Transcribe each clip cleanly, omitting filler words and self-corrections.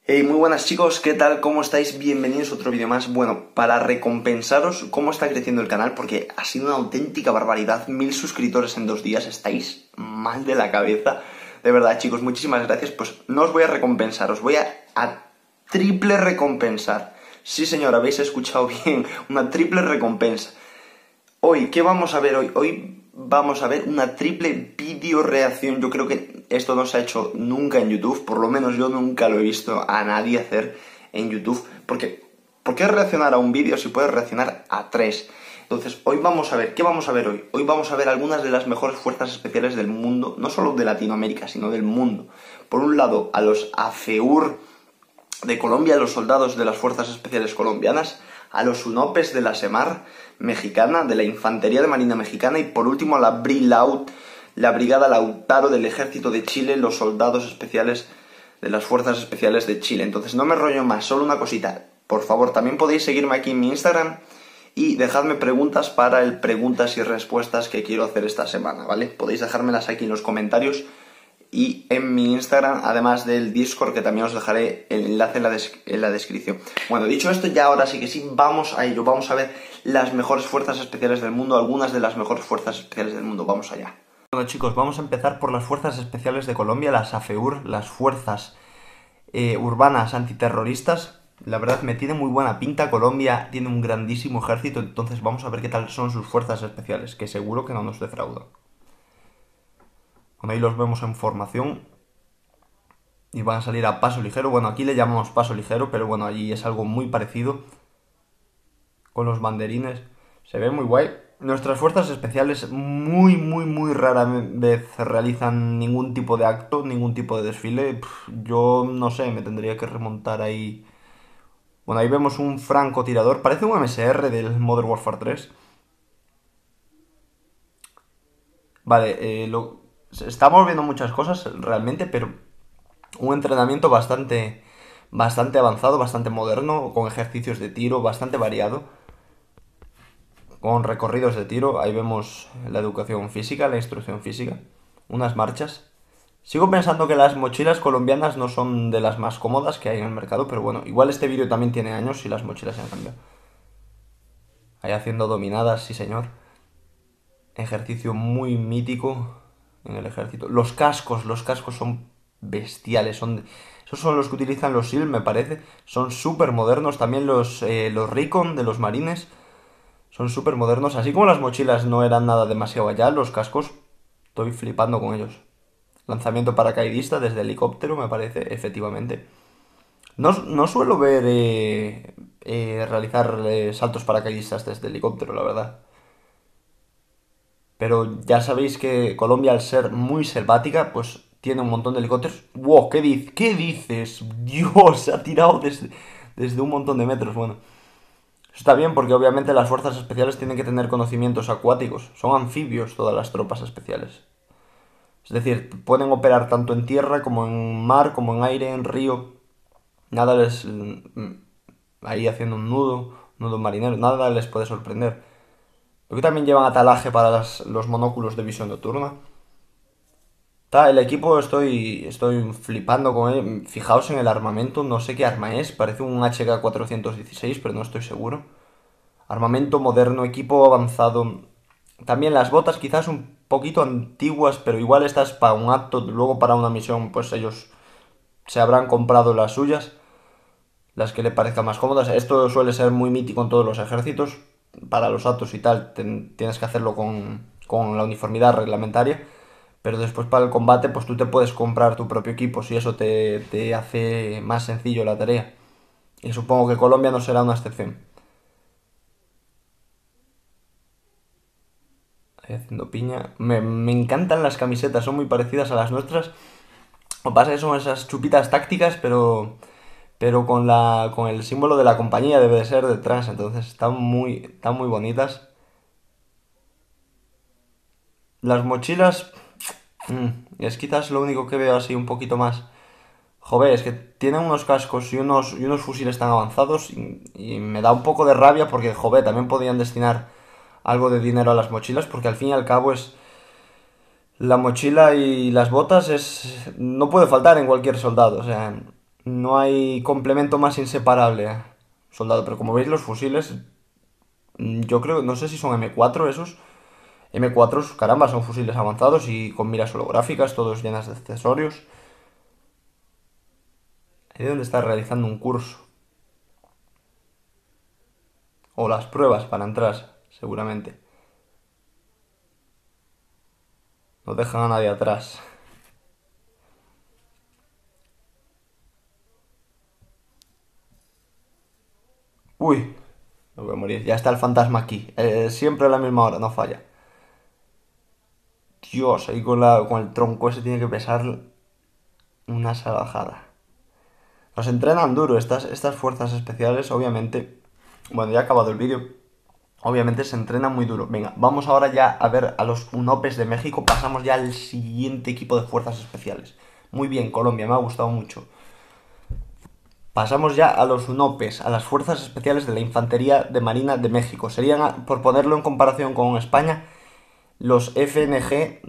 Hey, muy buenas chicos, ¿qué tal? ¿Cómo estáis? Bienvenidos a otro vídeo más. Bueno, para recompensaros cómo está creciendo el canal, porque ha sido una auténtica barbaridad, 1000 suscriptores en 2 días, estáis mal de la cabeza. De verdad chicos, muchísimas gracias. Pues no os voy a recompensar, os voy a triple recompensar. Sí señor, habéis escuchado bien, una triple recompensa. Hoy, ¿qué vamos a ver hoy? Hoy vamos a ver una triple vídeo reacción. Yo creo que esto no se ha hecho nunca en YouTube, por lo menos yo nunca lo he visto a nadie hacer en YouTube, porque ¿por qué reaccionar a un vídeo si puedes reaccionar a 3? Entonces, hoy vamos a ver, ¿qué vamos a ver hoy? Hoy vamos a ver algunas de las mejores fuerzas especiales del mundo, no solo de Latinoamérica, sino del mundo. Por un lado, a los AFEUR de Colombia, los soldados de las fuerzas especiales colombianas, a los UNOPES de la SEMAR mexicana, de la Infantería de Marina Mexicana, y por último a la BRILAUT, la Brigada Lautaro del Ejército de Chile, los soldados especiales de las Fuerzas Especiales de Chile. Entonces no me rollo más, solo una cosita. Por favor, también podéis seguirme aquí en mi Instagram y dejadme preguntas para el preguntas y respuestas que quiero hacer esta semana, ¿vale? Podéis dejármelas aquí en los comentarios y en mi Instagram, además del Discord, que también os dejaré el enlace en la descripción. Bueno, dicho esto, ya ahora sí que sí, vamos a ello. Vamos a ver las mejores fuerzas especiales del mundo, algunas de las mejores fuerzas especiales del mundo. Vamos allá. Bueno chicos, vamos a empezar por las fuerzas especiales de Colombia, las AFEUR, las fuerzas urbanas antiterroristas. La verdad me tiene muy buena pinta. Colombia tiene un grandísimo ejército, entonces vamos a ver qué tal son sus fuerzas especiales, que seguro que no nos defraudan. Bueno, ahí los vemos en formación y van a salir a paso ligero. Bueno, aquí le llamamos paso ligero, pero bueno, allí es algo muy parecido con los banderines. Se ve muy guay. Nuestras fuerzas especiales muy rara vez realizan ningún tipo de acto, ningún tipo de desfile. Yo no sé, me tendría que remontar ahí. Bueno, ahí vemos un francotirador, parece un MSR del Modern Warfare 3. Vale, estamos viendo muchas cosas realmente, pero un entrenamiento bastante avanzado, bastante moderno, con ejercicios de tiro bastante variado, con recorridos de tiro. Ahí vemos la educación física, la instrucción física, unas marchas. Sigo pensando que las mochilas colombianas no son de las más cómodas que hay en el mercado, pero bueno, igual este vídeo también tiene años y las mochilas se han cambiado. Ahí haciendo dominadas, sí señor. Ejercicio muy mítico en el ejército. Los cascos son bestiales, esos son los que utilizan los SEAL, me parece. Son súper modernos, también los Recon de los marines son súper modernos, así como las mochilas no eran nada demasiado allá, los cascos, estoy flipando con ellos. Lanzamiento paracaidista desde helicóptero, me parece, efectivamente. No suelo ver realizar saltos paracaidistas desde helicóptero, la verdad. Pero ya sabéis que Colombia, al ser muy selvática, pues tiene un montón de helicópteros. ¡Wow! ¿Qué dices? Dios, se ha tirado desde un montón de metros. Bueno, eso está bien porque obviamente las fuerzas especiales tienen que tener conocimientos acuáticos. Son anfibios todas las tropas especiales. Es decir, pueden operar tanto en tierra como en mar, como en aire, en río. Nada les... ahí haciendo un nudo marinero, nada les puede sorprender. Creo que también llevan atalaje para los monóculos de visión nocturna. El equipo estoy flipando con él. Fijaos en el armamento, no sé qué arma es. Parece un HK-416, pero no estoy seguro. Armamento moderno, equipo avanzado. También las botas quizás un poquito antiguas, pero igual estas para un acto, luego para una misión, pues ellos se habrán comprado las suyas, las que le parezcan más cómodas. Esto suele ser muy mítico en todos los ejércitos. Para los actos y tal, tienes que hacerlo con la uniformidad reglamentaria. Pero después para el combate, pues tú te puedes comprar tu propio equipo si eso te hace más sencillo la tarea. Y supongo que Colombia no será una excepción. Ahí haciendo piña. Me encantan las camisetas, son muy parecidas a las nuestras. Lo que pasa es que son esas chupitas tácticas, pero con el símbolo de la compañía debe de ser detrás. Entonces están muy bonitas. Las mochilas... es quizás lo único que veo así un poquito más. Joder, es que tienen unos cascos y unos fusiles tan avanzados y me da un poco de rabia porque, joder, también podían destinar algo de dinero a las mochilas, porque al fin y al cabo es... La mochila y las botas no puede faltar en cualquier soldado, o sea, No hay complemento más inseparable, soldado. Pero como veis, los fusiles, yo creo, no sé si son M4 esos. M4, caramba, son fusiles avanzados y con miras holográficas, todos llenas de accesorios. Ahí donde está realizando un curso. O las pruebas para entrar, seguramente. No dejan a nadie atrás. Uy, me voy a morir. Ya está el fantasma aquí. Siempre a la misma hora, no falla. Dios, ahí con el tronco ese tiene que pesar una salvajada. Nos entrenan duro estas fuerzas especiales, obviamente. Bueno, ya ha acabado el vídeo. Obviamente se entrena muy duro. Venga, vamos ahora ya a ver a los UNOPEs de México. Pasamos ya al siguiente equipo de fuerzas especiales. Muy bien, Colombia, me ha gustado mucho. Pasamos ya a los UNOPEs, a las Fuerzas Especiales de la Infantería de Marina de México. Serían, por ponerlo en comparación con España, los FNG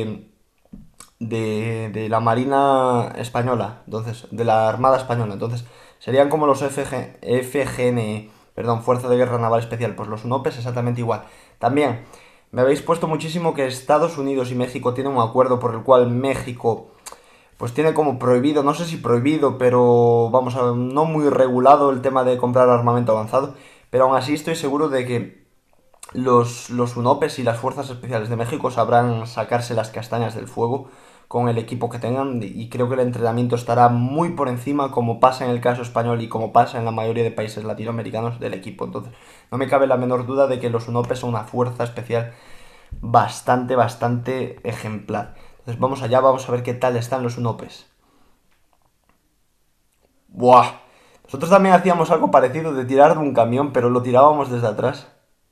de la Marina Española, entonces, de la Armada Española. Entonces, serían como los FGNE, perdón, Fuerza de Guerra Naval Especial, pues los UNOPEs exactamente igual. También, me habéis puesto muchísimo que Estados Unidos y México tienen un acuerdo por el cual México pues tiene como prohibido, no sé si prohibido, pero vamos a no muy regulado el tema de comprar armamento avanzado, pero aún así estoy seguro de que los UNOPEs y las Fuerzas Especiales de México sabrán sacarse las castañas del fuego con el equipo que tengan y creo que el entrenamiento estará muy por encima como pasa en el caso español y como pasa en la mayoría de países latinoamericanos del equipo. Entonces, no me cabe la menor duda de que los UNOPEs son una fuerza especial bastante ejemplar. Entonces vamos allá, vamos a ver qué tal están los UNOPEs. ¡Buah! Nosotros también hacíamos algo parecido de tirar de un camión, pero lo tirábamos desde atrás.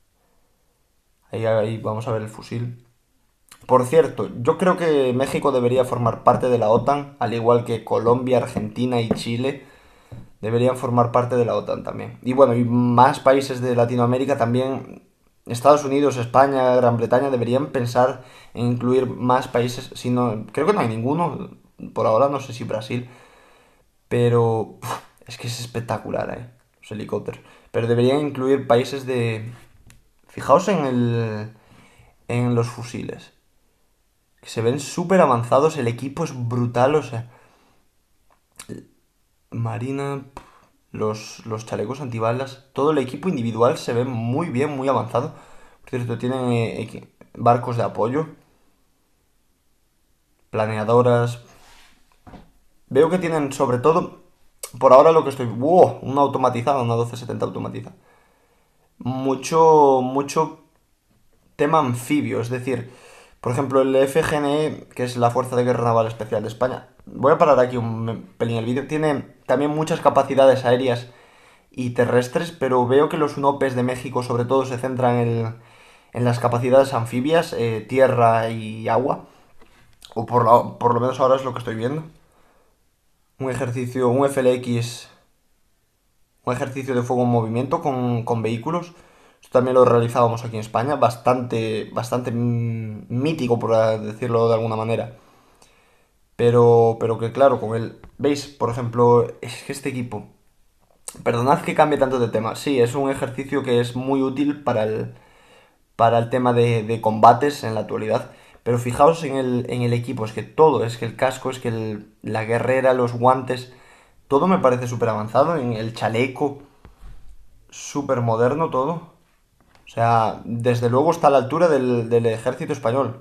Ahí vamos a ver el fusil. Por cierto, yo creo que México debería formar parte de la OTAN, al igual que Colombia, Argentina y Chile deberían formar parte de la OTAN también. Y bueno, y más países de Latinoamérica también, Estados Unidos, España, Gran Bretaña deberían pensar en incluir más países, si no, creo que no hay ninguno, por ahora no sé si Brasil, pero es que es espectacular, los helicópteros. Pero deberían incluir países de... Fijaos en los fusiles, que se ven súper avanzados, el equipo es brutal, o sea... Marina, los chalecos antibalas, todo el equipo individual se ve muy bien, muy avanzado. Por cierto, tienen barcos de apoyo, planeadoras. Veo que tienen sobre todo, por ahora lo que estoy... ¡Wow! Una automatizada, una 1270 automatizada. Mucho tema anfibio, es decir, por ejemplo, el FGNE, que es la Fuerza de Guerra Naval Especial de España, voy a parar aquí un pelín el vídeo, tiene también muchas capacidades aéreas y terrestres, pero veo que los UNOPEs de México sobre todo se centran en las capacidades anfibias, tierra y agua, o por lo menos ahora es lo que estoy viendo. Un ejercicio, un FLX, un ejercicio de fuego en movimiento con vehículos. Esto también lo realizábamos aquí en España, bastante mítico, por decirlo de alguna manera. Pero que claro, con él... ¿Veis? Por ejemplo, es que este equipo... Perdonad que cambie tanto de tema. Sí, es un ejercicio que es muy útil para el tema de combates en la actualidad. Pero fijaos en el equipo, es que todo, es que el casco, es que la guerrera, los guantes, todo me parece súper avanzado. En el chaleco, súper moderno todo. O sea, desde luego está a la altura del ejército español.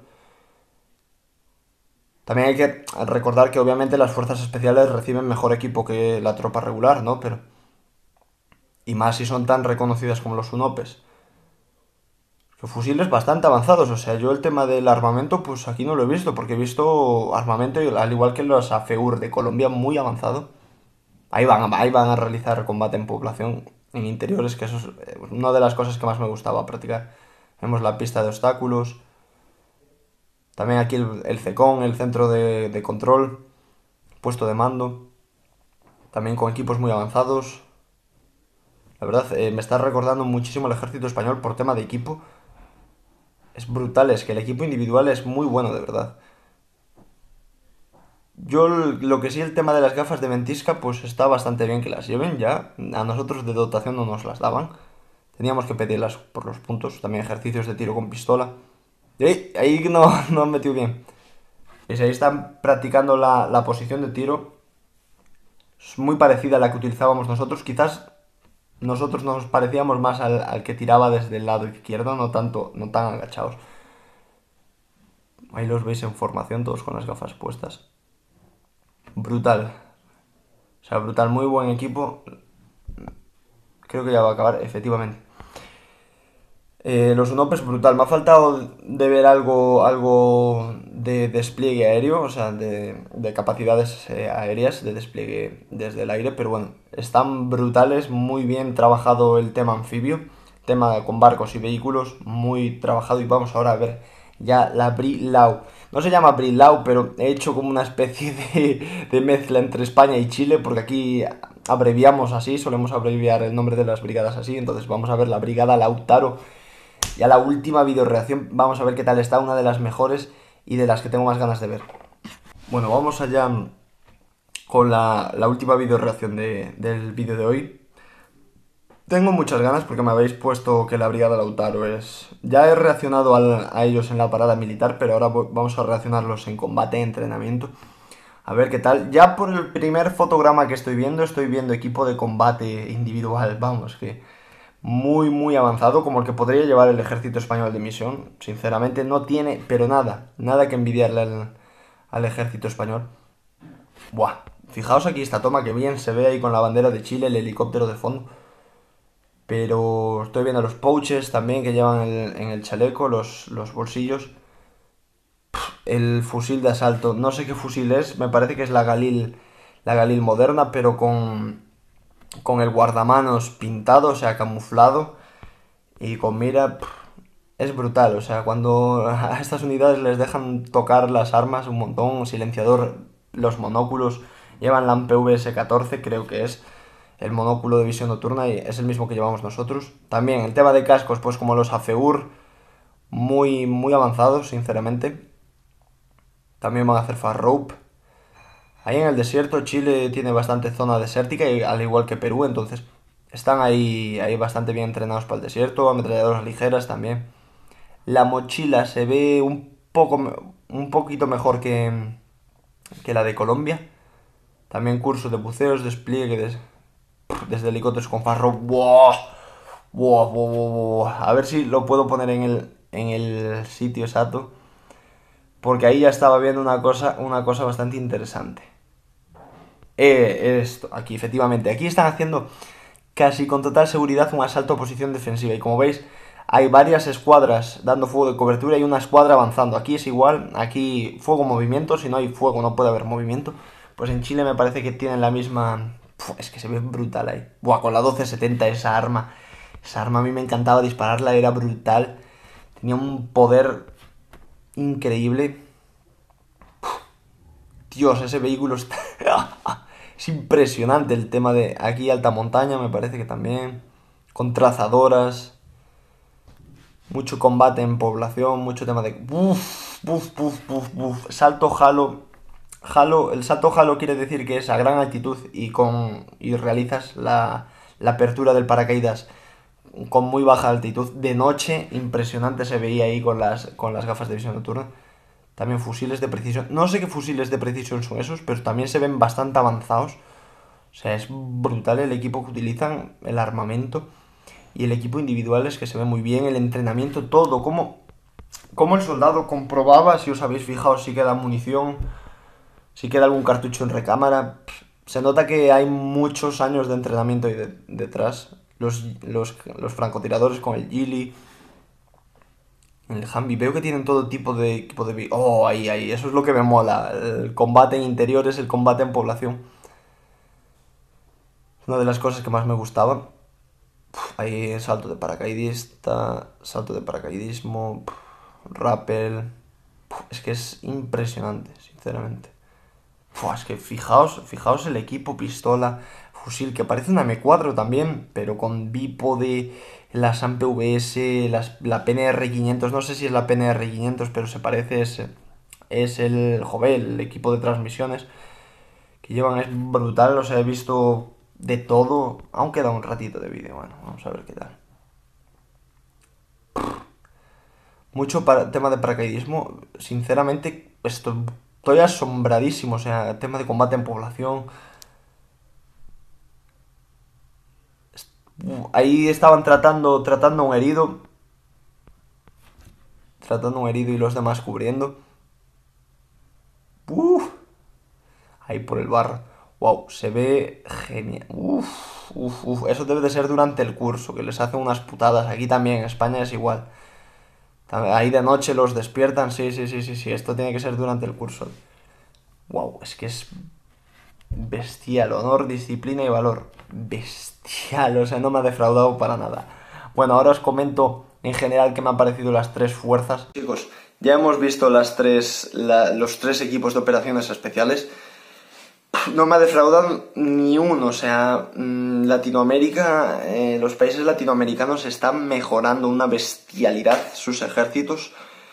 También hay que recordar que obviamente las fuerzas especiales reciben mejor equipo que la tropa regular, ¿no? Pero... Y más si son tan reconocidas como los UNOPEs. Los fusiles bastante avanzados, o sea, yo el tema del armamento, pues aquí no lo he visto, porque he visto armamento, al igual que los AFEUR de Colombia, muy avanzado. Ahí van a realizar combate en población, en interiores, que eso es una de las cosas que más me gustaba practicar. Vemos la pista de obstáculos, también aquí el CECON, el centro de control, puesto de mando, también con equipos muy avanzados. La verdad, me está recordando muchísimo el ejército español por tema de equipo. Es brutal, es que el equipo individual es muy bueno, de verdad. Lo que sí, el tema de las gafas de ventisca, pues está bastante bien que las lleven ya. A nosotros de dotación no nos las daban. Teníamos que pedirlas por los puntos. También ejercicios de tiro con pistola. Y ahí no, no han metido bien. Y si ahí están practicando la posición de tiro, es muy parecida a la que utilizábamos nosotros. Quizás nosotros nos parecíamos más al que tiraba desde el lado izquierdo, no tanto, no tan agachados. Ahí los veis en formación, todos con las gafas puestas. Brutal. O sea, brutal, muy buen equipo. Creo que ya va a acabar, efectivamente. Los Unopes, brutal. Me ha faltado de ver algo de despliegue aéreo, o sea, de capacidades aéreas, de despliegue desde el aire, pero bueno, están brutales, muy bien trabajado el tema anfibio, tema con barcos y vehículos, muy trabajado. Y vamos ahora a ver ya la Brilao. No se llama Brilao, pero he hecho como una especie de mezcla entre España y Chile, porque aquí abreviamos así, solemos abreviar el nombre de las brigadas así. Entonces vamos a ver la Brigada Lautaro. Ya la última videoreacción, vamos a ver qué tal está, una de las mejores y de las que tengo más ganas de ver. Bueno, vamos allá con la última videoreacción del vídeo de hoy. Tengo muchas ganas porque me habéis puesto que la Brigada Lautaro es... Ya he reaccionado a ellos en la parada militar, pero ahora vamos a reaccionarlos en combate, entrenamiento. A ver qué tal. Ya por el primer fotograma que estoy viendo equipo de combate individual, vamos, que... muy avanzado, como el que podría llevar el ejército español de misión. Sinceramente no tiene, pero nada que envidiarle al ejército español. Buah, fijaos aquí esta toma que bien se ve ahí con la bandera de Chile, el helicóptero de fondo. Pero estoy viendo los pouches también que llevan en el chaleco, los bolsillos. El fusil de asalto, no sé qué fusil es, me parece que es la Galil moderna, pero con el guardamanos pintado, o sea, camuflado. Y con mira, es brutal. O sea, cuando a estas unidades les dejan tocar las armas un montón, silenciador, los monóculos, llevan la PVS-14, creo que es el monóculo de visión nocturna y es el mismo que llevamos nosotros. También el tema de cascos, pues como los AFEUR, muy avanzados, sinceramente. También van a hacer fast rope. Ahí en el desierto, Chile tiene bastante zona desértica, y, al igual que Perú, entonces están ahí bastante bien entrenados para el desierto, ametralladoras ligeras también. La mochila se ve un poquito mejor que la de Colombia. También curso de buceos, despliegue desde helicópteros con farro. ¡Buah! ¡Buah, buah, buah, buah! A ver si lo puedo poner en el sitio exacto. Porque ahí ya estaba viendo una cosa bastante interesante. Esto, aquí, efectivamente. Aquí están haciendo casi con total seguridad un asalto a posición defensiva. Y como veis, hay varias escuadras dando fuego de cobertura y una escuadra avanzando. Aquí es igual, aquí fuego movimiento, si no hay fuego no puede haber movimiento. Pues en Chile me parece que tienen la misma... es que se ve brutal ahí. Buah, con la 1270 esa arma. Esa arma a mí me encantaba dispararla, era brutal. Tenía un poder increíble. Dios, ese vehículo está... es impresionante el tema de... Aquí alta montaña me parece que también. Con trazadoras. Mucho combate en población. Mucho tema de... Salto Halo. El salto Halo quiere decir que es a gran altitud y realizas la apertura del paracaídas con muy baja altitud. De noche, impresionante se veía ahí con las gafas de visión nocturna. También fusiles de precisión. No sé qué fusiles de precisión son esos, pero también se ven bastante avanzados. O sea, es brutal el equipo que utilizan, el armamento y el equipo individual es que se ve muy bien, el entrenamiento, todo. Cómo el soldado comprobaba, si os habéis fijado, si queda munición, si queda algún cartucho en recámara. Se nota que hay muchos años de entrenamiento ahí detrás. Los francotiradores con el Gili. El Humvee, veo que tienen todo tipo de equipo de... Oh, ahí, eso es lo que me mola. El combate en interiores, el combate en población. Una de las cosas que más me gustaba. Ahí salto de paracaidista, salto de paracaidismo, rappel. Es que es impresionante, sinceramente. Es que fijaos el equipo, pistola, fusil, que parece una M4 también, pero con bípode, las AMP-VS, la PNR 500, no sé si es la PNR 500, pero se parece es el equipo de transmisiones que llevan, es brutal, o sea, he visto de todo, aún queda un ratito de vídeo, bueno, vamos a ver qué tal. Mucho tema de paracaidismo, sinceramente estoy asombradísimo, o sea, tema de combate en población. Ahí estaban tratando un herido y los demás cubriendo. Uf, ahí por el bar. Wow, se ve genial. Eso debe de ser durante el curso, que les hacen unas putadas. Aquí también, en España es igual. Ahí de noche los despiertan, sí. Esto tiene que ser durante el curso. Wow, es que es bestial. Honor, disciplina y valor. Bestial, o sea, no me ha defraudado para nada. Bueno, ahora os comento en general qué me han parecido las tres fuerzas. Chicos, ya hemos visto los tres equipos de operaciones especiales. No me ha defraudado ni uno, o sea, Latinoamérica, los países latinoamericanos están mejorando una bestialidad sus ejércitos.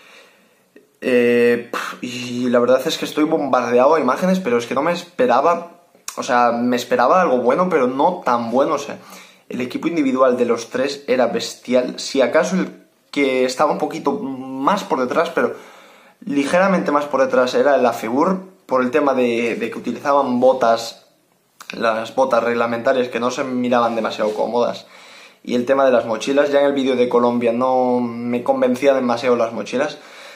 Y la verdad es que estoy bombardeado a imágenes, pero es que no me esperaba, o sea, me esperaba algo bueno, pero no tan bueno, o sea, el equipo individual de los tres era bestial, si acaso el que estaba un poquito más por detrás, pero ligeramente más por detrás era el Afebur, por el tema de que utilizaban las botas reglamentarias que no se miraban demasiado cómodas, y el tema de las mochilas. Ya en el vídeo de Colombia no me convencía demasiado las mochilas.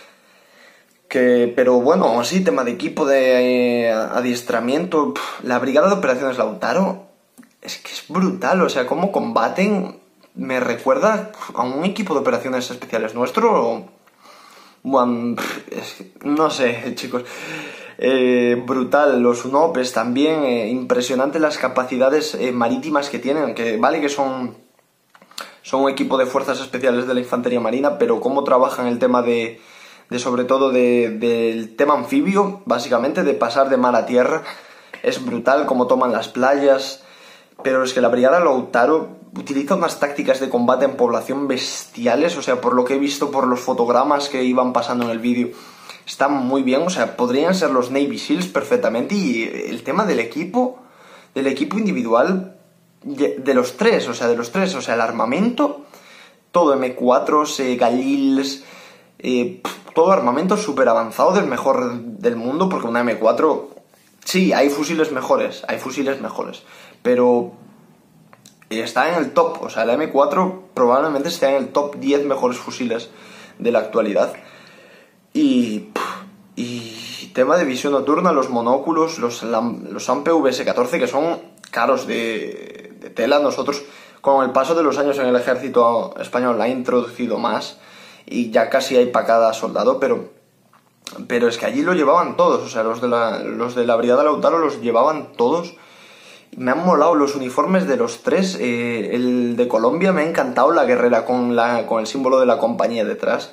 Pero bueno, aún así, tema de equipo, de adiestramiento, la brigada de operaciones Lautaro es que es brutal, o sea, cómo combaten me recuerda a un equipo de operaciones especiales nuestro. Bueno, no sé, chicos, brutal, los UNOPES también, impresionante las capacidades marítimas que tienen, que vale que son un equipo de fuerzas especiales de la infantería marina, pero cómo trabajan el tema sobre todo del tema anfibio, básicamente, de pasar de mar a tierra. Es brutal cómo toman las playas, pero es que la brigada Lautaro utiliza unas tácticas de combate en población bestiales, o sea, por lo que he visto por los fotogramas que iban pasando en el vídeo, están muy bien, o sea, podrían ser los Navy Seals perfectamente. Y el tema del equipo individual de los tres, o sea, el armamento, todo M4s, Galils, todo armamento súper avanzado, del mejor del mundo, porque una M4, sí, hay fusiles mejores, pero está en el top, o sea, la M4 probablemente esté en el top 10 mejores fusiles de la actualidad. Y tema de visión nocturna, los monóculos, los AMP VS-14, que son caros de tela. Nosotros, con el paso de los años en el ejército español, la ha introducido más y ya casi hay para cada soldado, pero es que allí lo llevaban todos, o sea, los de la brigada Lautaro los llevaban todos. Me han molado los uniformes de los tres. El de Colombia me ha encantado, la guerrera con el símbolo de la compañía detrás.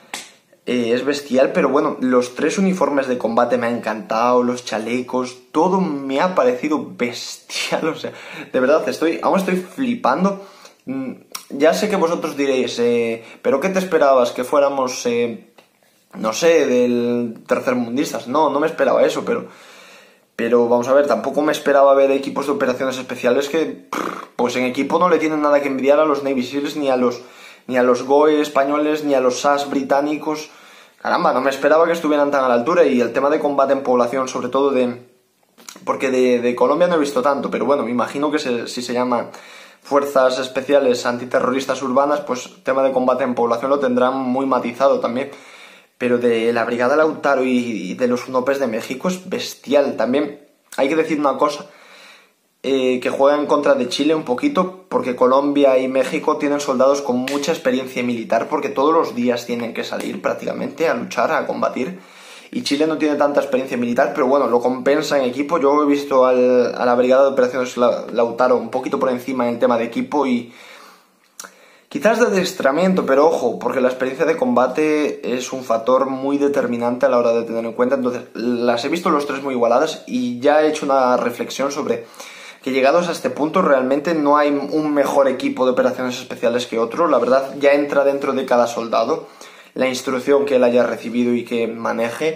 Es bestial, pero bueno, los tres uniformes de combate me han encantado, los chalecos, todo me ha parecido bestial, o sea, de verdad, aún estoy flipando. Ya sé que vosotros diréis, ¿pero qué te esperabas? ¿Que fuéramos, no sé, del tercermundistas? No me esperaba eso, pero vamos a ver, tampoco me esperaba ver equipos de operaciones especiales que, pues en equipo no le tienen nada que envidiar a los Navy Seals, ni a los GOE españoles, ni a los SAS británicos. Caramba, no me esperaba que estuvieran tan a la altura. Y el tema de combate en población, sobre todo porque de Colombia no he visto tanto, pero bueno, me imagino que si se llama Fuerzas Especiales Antiterroristas Urbanas, pues tema de combate en población lo tendrán muy matizado también. Pero de la brigada Lautaro y de los UNOPES de México es bestial. También hay que decir una cosa, que juega en contra de Chile un poquito, porque Colombia y México tienen soldados con mucha experiencia militar, porque todos los días tienen que salir prácticamente a luchar, a combatir, y Chile no tiene tanta experiencia militar, pero bueno, lo compensa en equipo. Yo he visto a la brigada de operaciones Lautaro un poquito por encima en el tema de equipo y quizás de adiestramiento, pero ojo, porque la experiencia de combate es un factor muy determinante a la hora de tener en cuenta. Entonces, las he visto los tres muy igualadas y ya he hecho una reflexión sobre que llegados a este punto realmente no hay un mejor equipo de operaciones especiales que otro. La verdad, ya entra dentro de cada soldado la instrucción que él haya recibido y que maneje.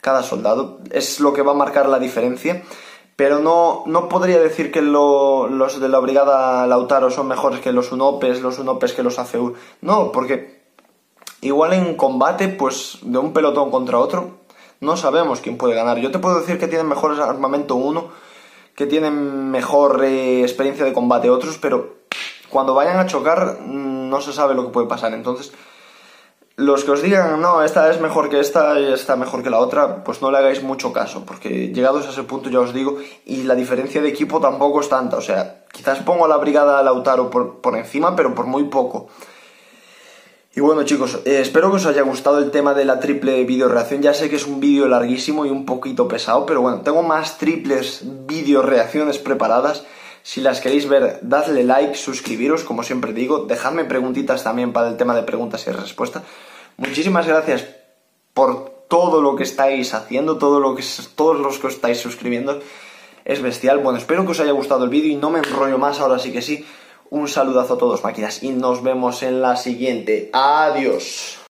cada soldado. Es lo que va a marcar la diferencia. Pero no podría decir que los de la Brigada Lautaro son mejores que los UNOPEs que los ACU. No, porque igual en combate, pues de un pelotón contra otro, no sabemos quién puede ganar. Yo te puedo decir que tienen mejor armamento uno, que tienen mejor experiencia de combate otros, pero cuando vayan a chocar no se sabe lo que puede pasar. Entonces, los que os digan, no, esta es mejor que esta y esta mejor que la otra, pues no le hagáis mucho caso, porque llegados a ese punto ya os digo, y la diferencia de equipo tampoco es tanta, o sea, quizás pongo a la Brigada Lautaro por encima, pero por muy poco. Y bueno, chicos, espero que os haya gustado el tema de la triple video reacción. Ya sé que es un vídeo larguísimo y un poquito pesado, pero bueno, tengo más triples video reacciones preparadas. Si las queréis ver, dadle like, suscribiros, como siempre digo, dejadme preguntitas también para el tema de preguntas y respuestas. Muchísimas gracias por todo lo que estáis haciendo, todos los que os estáis suscribiendo. Es bestial. Bueno, espero que os haya gustado el vídeo y no me enrollo más, ahora sí que sí. Un saludazo a todos, máquinas, y nos vemos en la siguiente. Adiós.